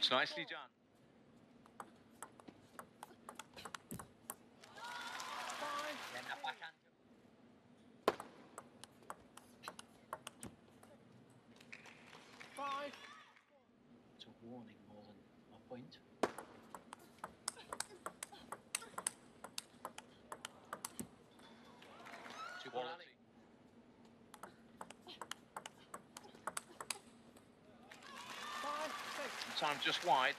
That's nicely done. Then that backhand. It's a warning more than a point. Quality. Time just wide.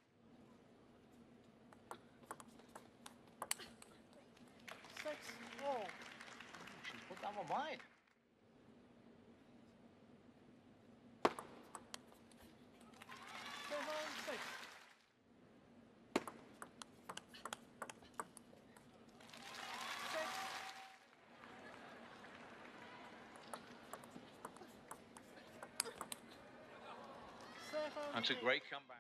She's put that one wide. That's a great comeback.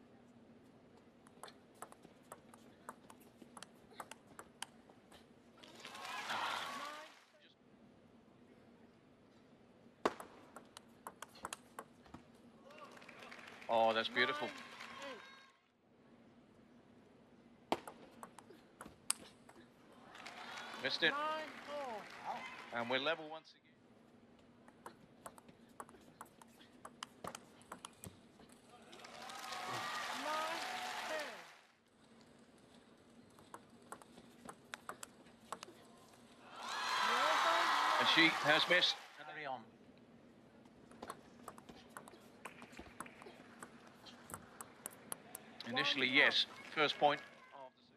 Oh, that's beautiful. Missed it. And we're level once again. And she has missed. Carry on. Initially, yes. First point of the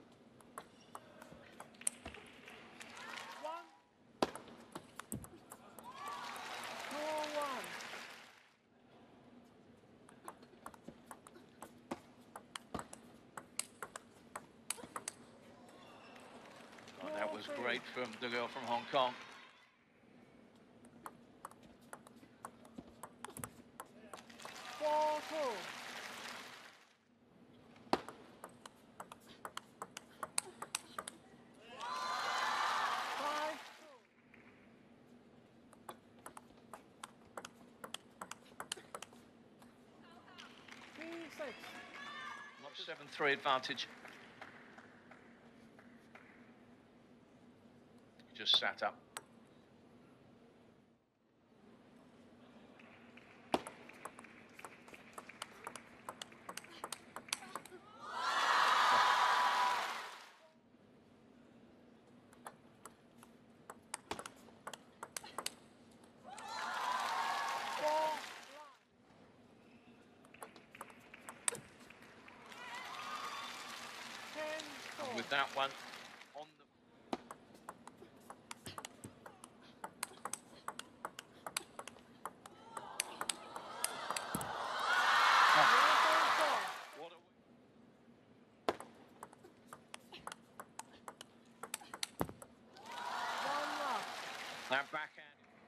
Oh, that was great from the girl from Hong Kong. Not 7-3 advantage. Just sat up. And with that one on the what a that backhand.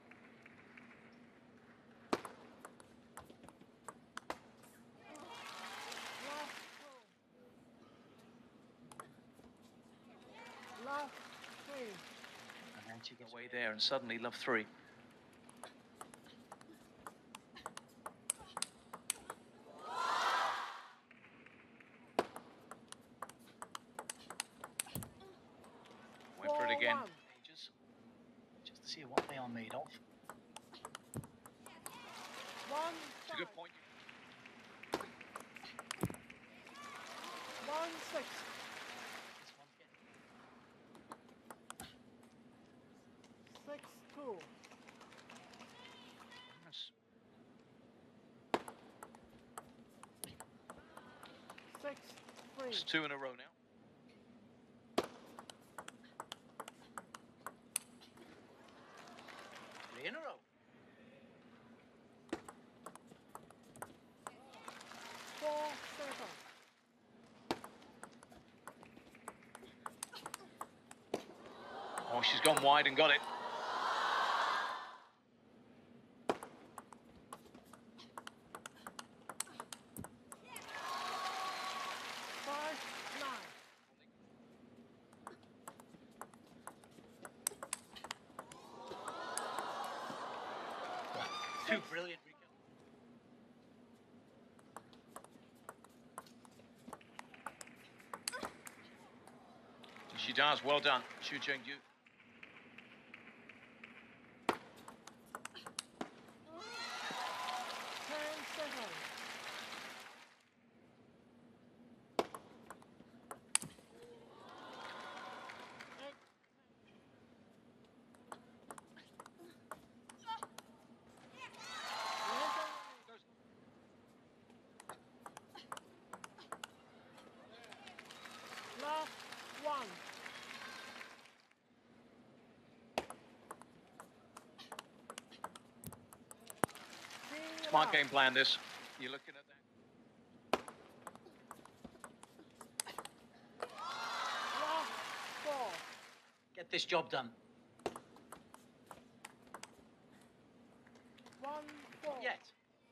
And then she gets away there and suddenly love 3. Went for it again. Just to see what they are made of. It's a good point. This one's getting... Yes. It's 2 in a row now. 3 in a row. Oh, she's gone wide and got it. Two brilliant recoveries. She does. Well done, Xu Chengzhu. 10-7. Last one. Smart game plan, this. You're looking at that. Last four. Get this job done. 1-4. Yet.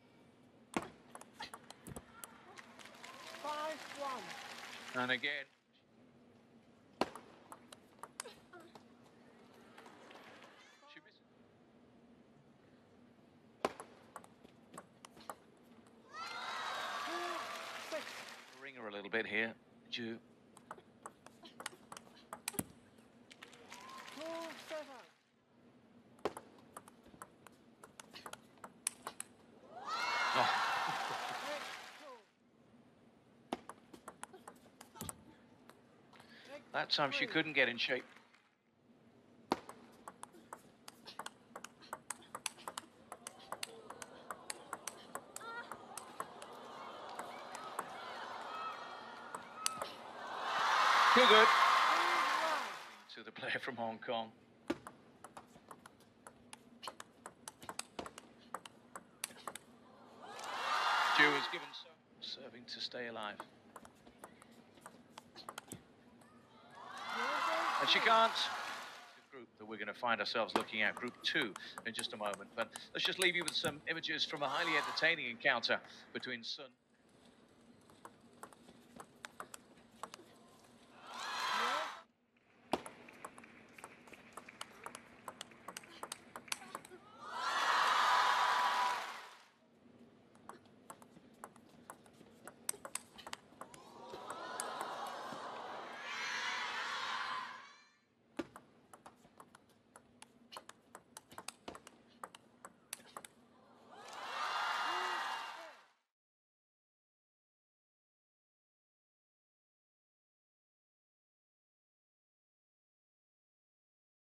5-1. And again. She misses. Ring her a little bit here, Xu. 2-7. Oh. That time she couldn't get in shape. Too good. To the player from Hong Kong. Xu was given serving to stay alive. And she can't. The group that we're going to find ourselves looking at, Group 2, in just a moment. But let's just leave you with some images from a highly entertaining encounter between Sun